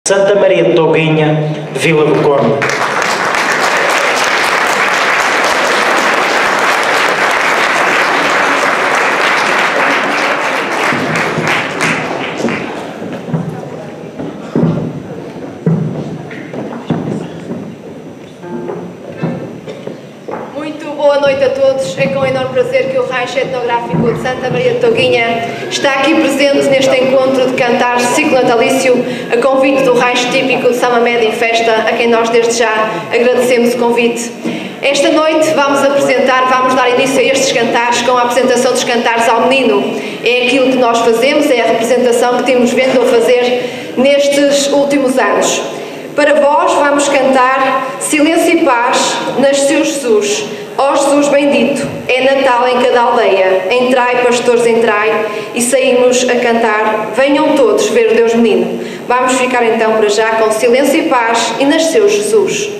Santa Maria de Toguinha, de Vila do Conde. Boa noite a todos. É com enorme prazer que o Rancho Etnográfico de Santa Maria de Toguinha está aqui presente neste encontro de cantar ciclo natalício a convite do Rancho Típico de Samamed em Festa, a quem nós desde já agradecemos o convite. Esta noite vamos dar início a estes cantares com a apresentação dos cantares ao menino. É aquilo que nós fazemos, é a representação que temos vindo a fazer nestes últimos anos. Para vós vamos cantar Silêncio e Paz, nasceu Jesus. Ó Jesus bendito, é Natal em cada aldeia, entrai pastores entrai, e saímos a cantar, venham todos ver o Deus menino. Vamos ficar então para já com Silêncio e Paz e nasceu Jesus.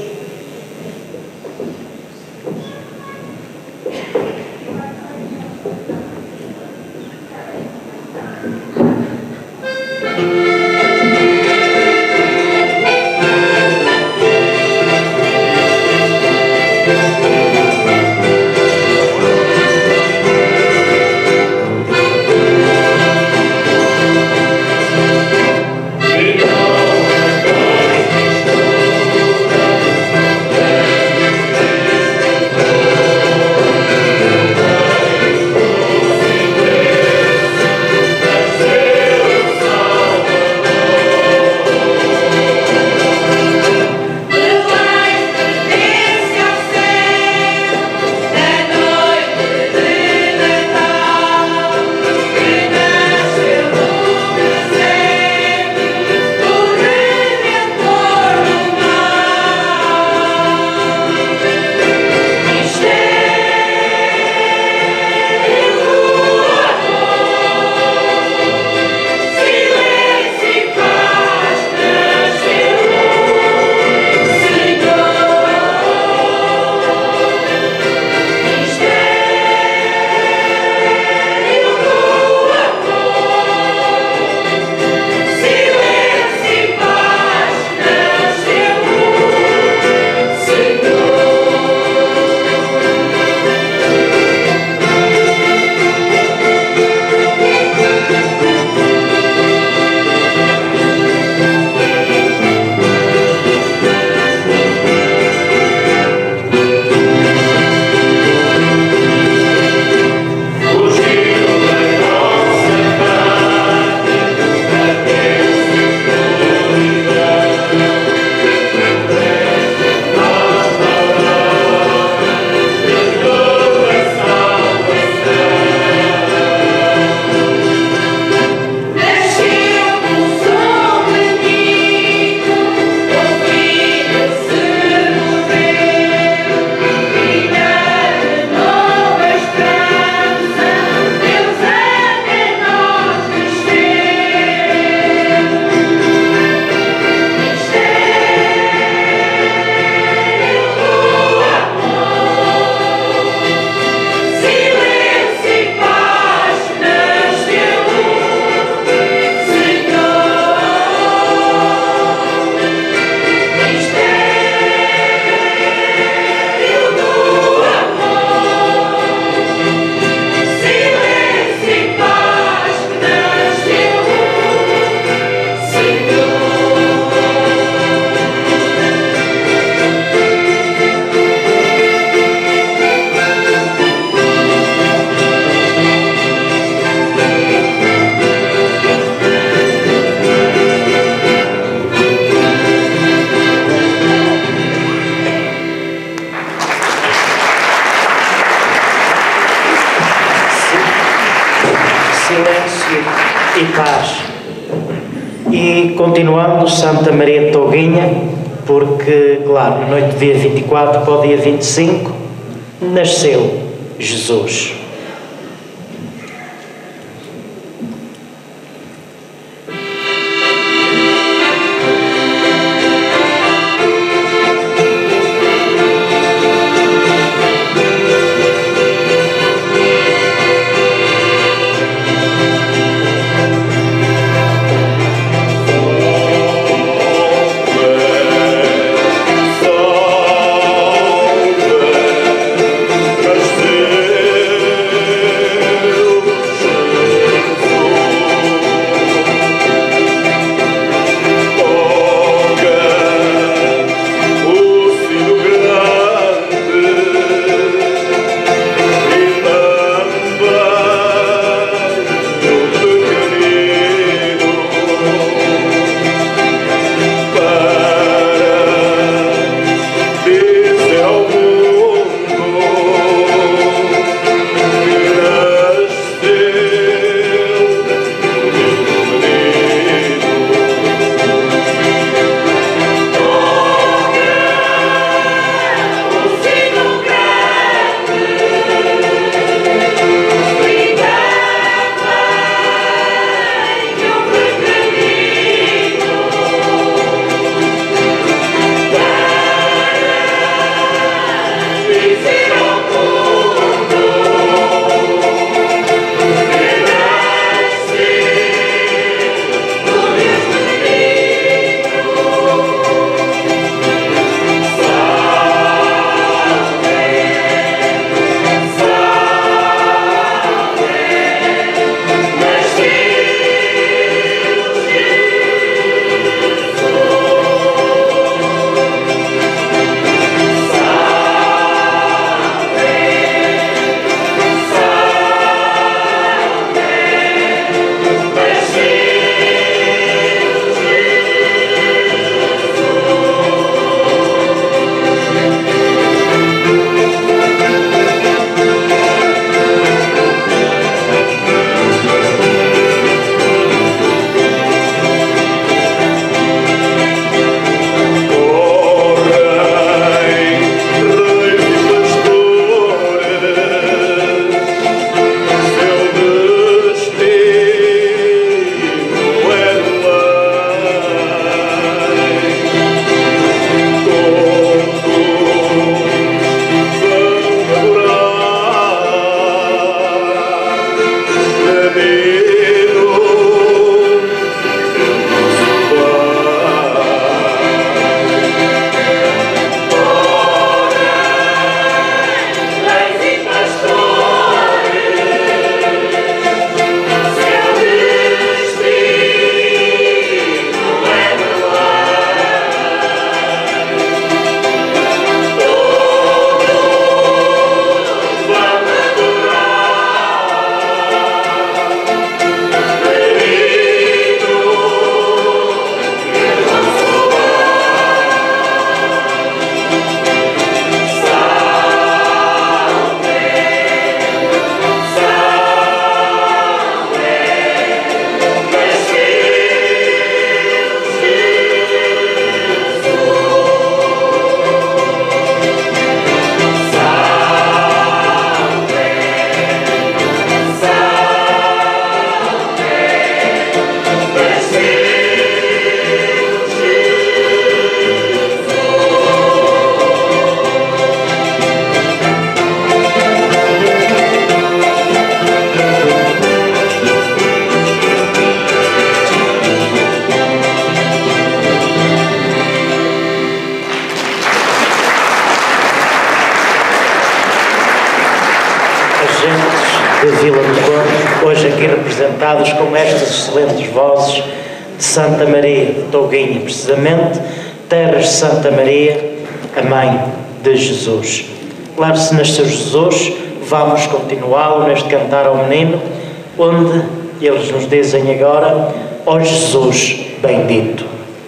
E Paz. E continuando, Santa Maria de Toguinha, porque, claro, na noite do dia 24 para o dia 25, nasceu Jesus. hoje aqui representados com estas excelentes vozes de Santa Maria de Touguinha, precisamente, terras de Santa Maria, a Mãe de Jesus. Claro, se nasceu Jesus, vamos continuá-lo neste cantar ao menino, onde eles nos dizem agora: ó Jesus bendito.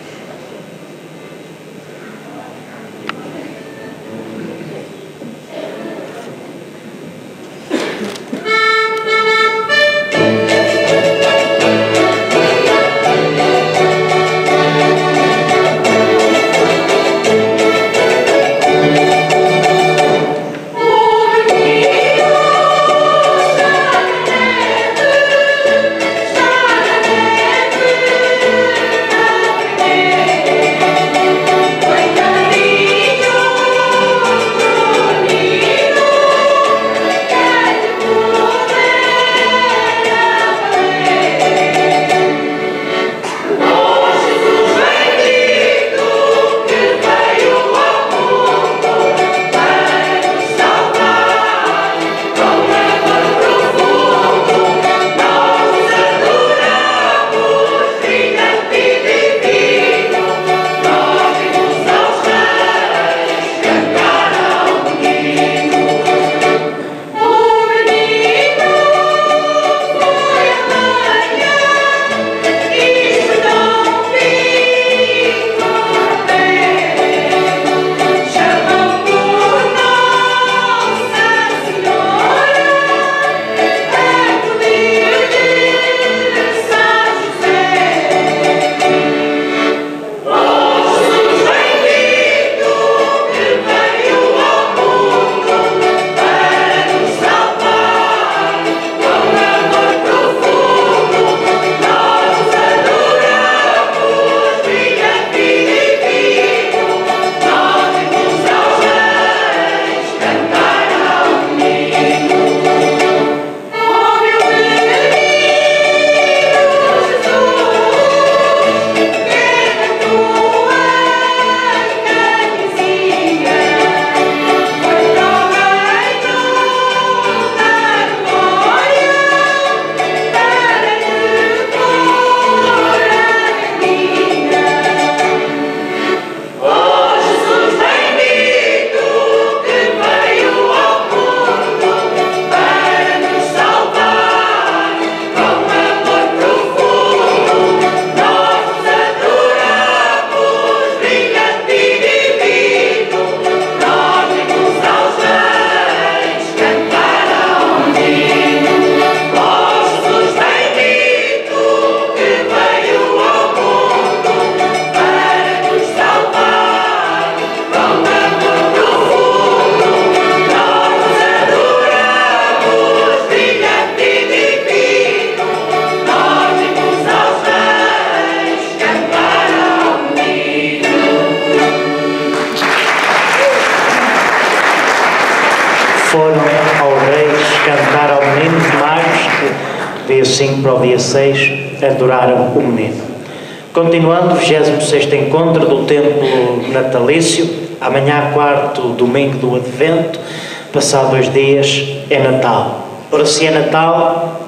Foram ao Reis cantar ao menino, magos que dia 5 para o dia 6 adoraram o menino. Continuando, 26º encontro do Templo Natalício, amanhã, quarto domingo do Advento, passado 2 dias, é Natal. Ora, se é Natal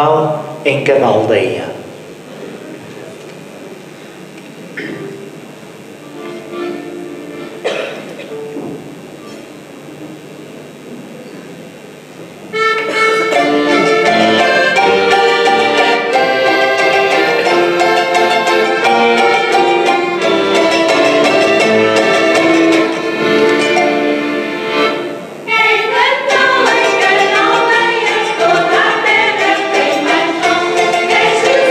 em cada aldeia. Jesus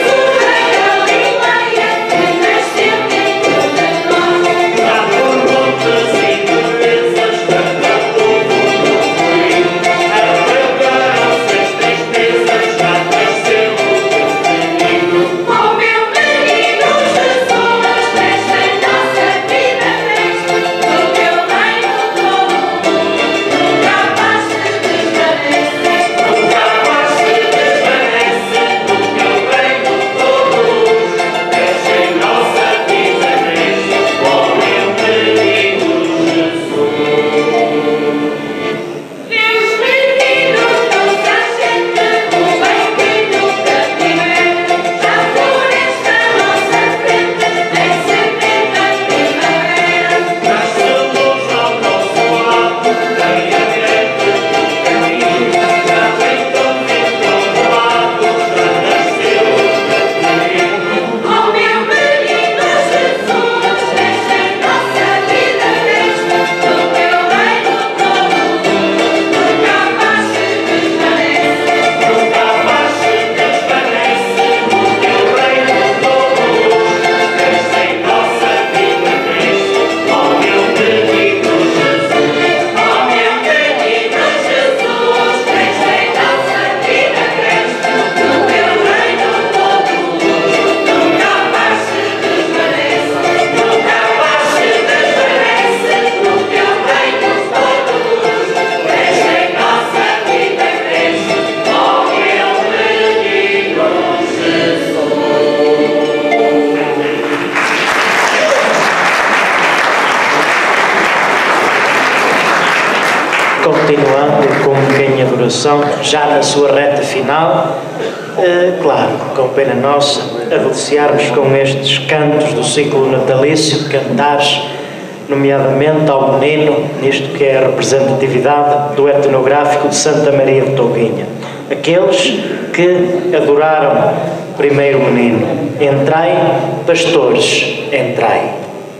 continuando com um bocadinho de adoração, já na sua reta final, claro, com pena nossa, a deliciarmos com estes cantos do ciclo natalício, cantares, nomeadamente ao menino, nisto que é a representatividade do etnográfico de Santa Maria de Touguinha. Aqueles que adoraram primeiro o menino. Entrai, pastores, entrai.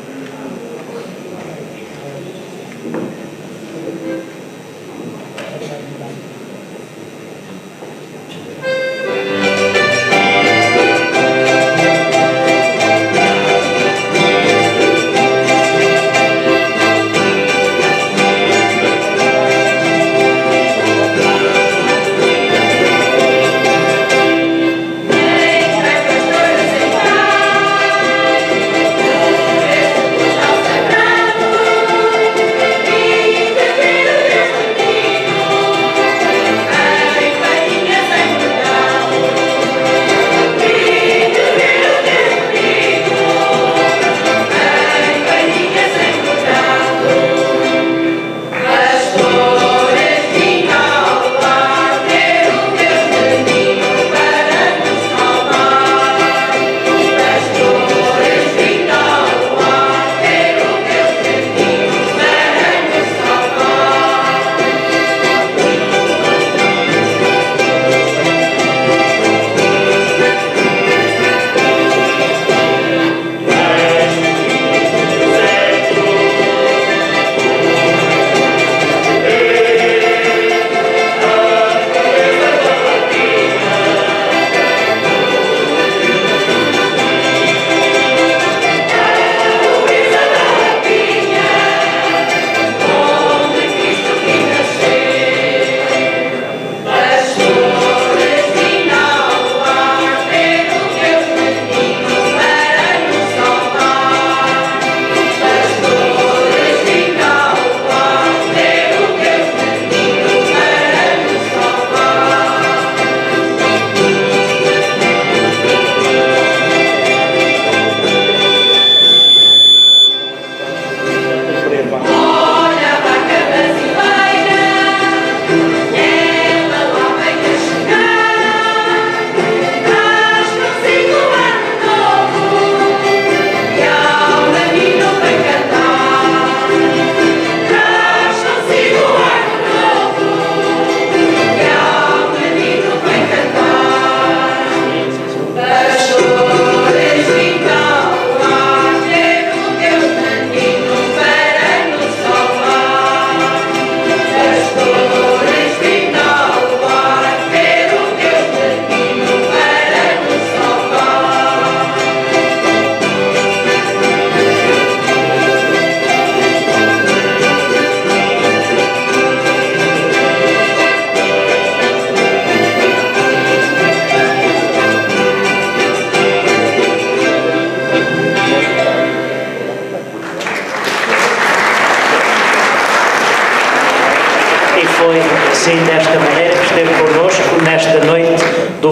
Assim, desta maneira, que esteve connosco nesta noite do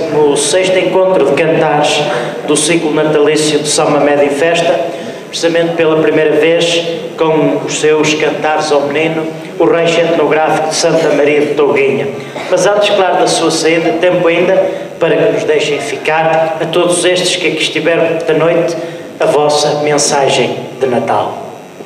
26º Encontro de Cantares do ciclo natalício de São Mamede em Festa, precisamente pela primeira vez com os seus cantares ao menino, o rancho etnográfico de Santa Maria de Touguinha. Mas antes, claro, da sua saída, tempo ainda para que nos deixem ficar, a todos estes que aqui estiveram esta noite, a vossa mensagem de Natal.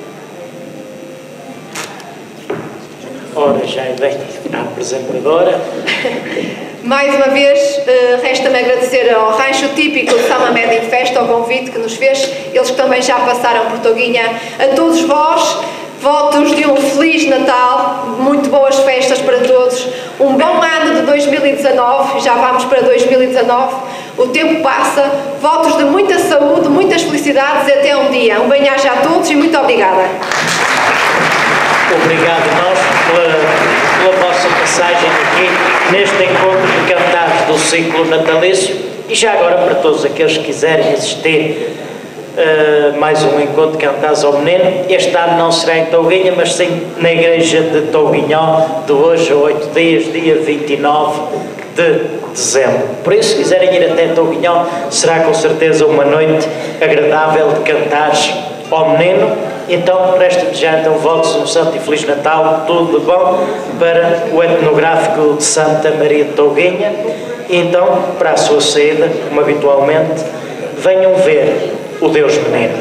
Ora, já vem a apresentadora. Mais uma vez, resta-me agradecer ao rancho típico de São Mamede em Festa, ao convite que nos fez, eles que também já passaram por Touguinha. A todos vós, votos de um Feliz Natal, muito boas festas para todos, um bom ano de 2019, já vamos para 2019, o tempo passa, votos de muita saúde, muitas felicidades e até um dia. Um bem-aja a todos e muito obrigada. Obrigado nós pela vossa passagem aqui neste encontro de cantares do ciclo natalício e já agora para todos aqueles que quiserem assistir mais um encontro de cantares ao menino. Este ano não será em Touguinha, mas sim na igreja de Touguinhó, de hoje a 8 dias, dia 29 de dezembro. Por isso, se quiserem ir até Touguinhó, será com certeza uma noite agradável de cantares ao menino. Então, resta desejar então votos um Santo e Feliz Natal, tudo de bom para o etnográfico de Santa Maria de Touguinha. E então, para a sua saída, como habitualmente, venham ver o Deus Menino.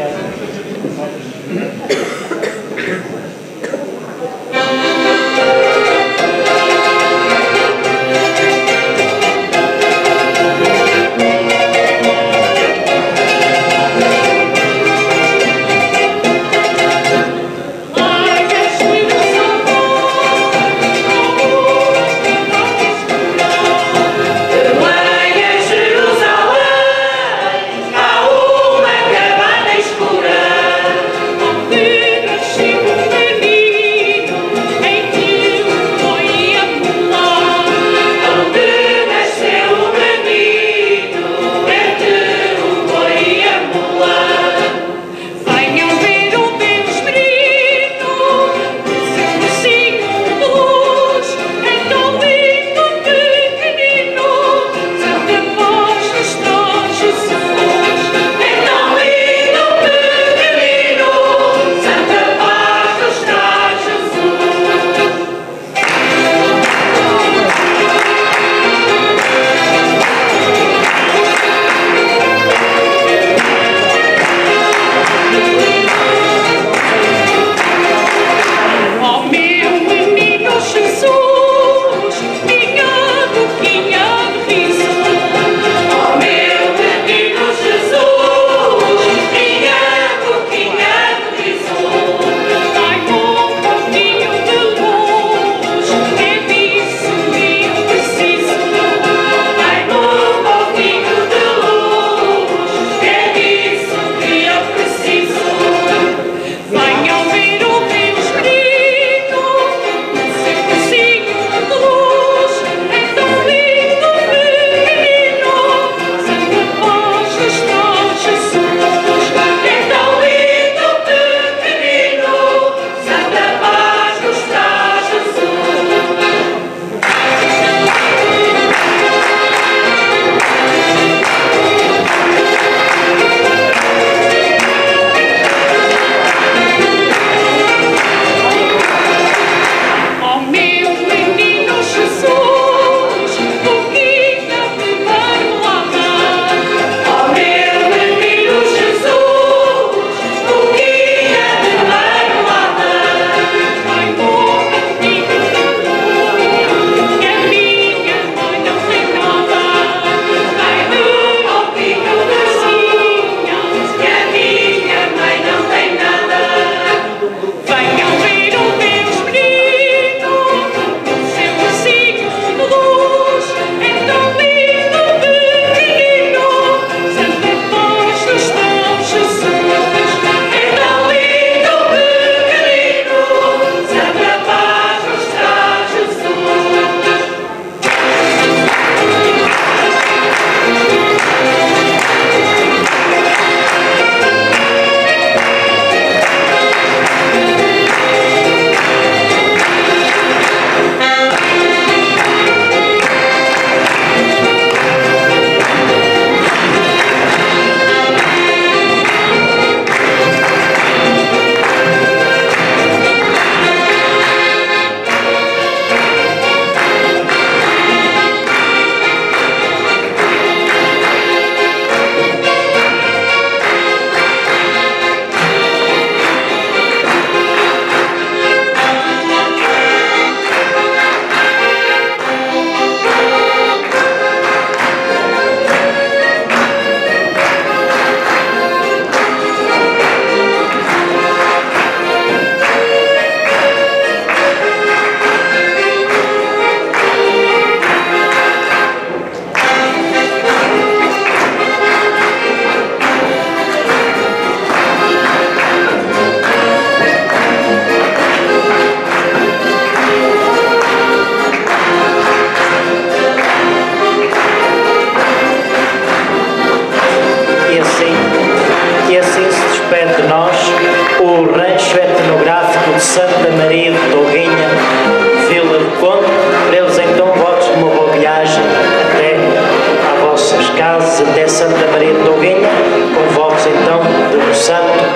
Santa Maria de Touguinha, Vila do Conde. Para eles então votos de uma boa viagem até às vossas casas, até Santa Maria de Touguinha, com votos então de um santo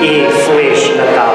e Feliz Natal.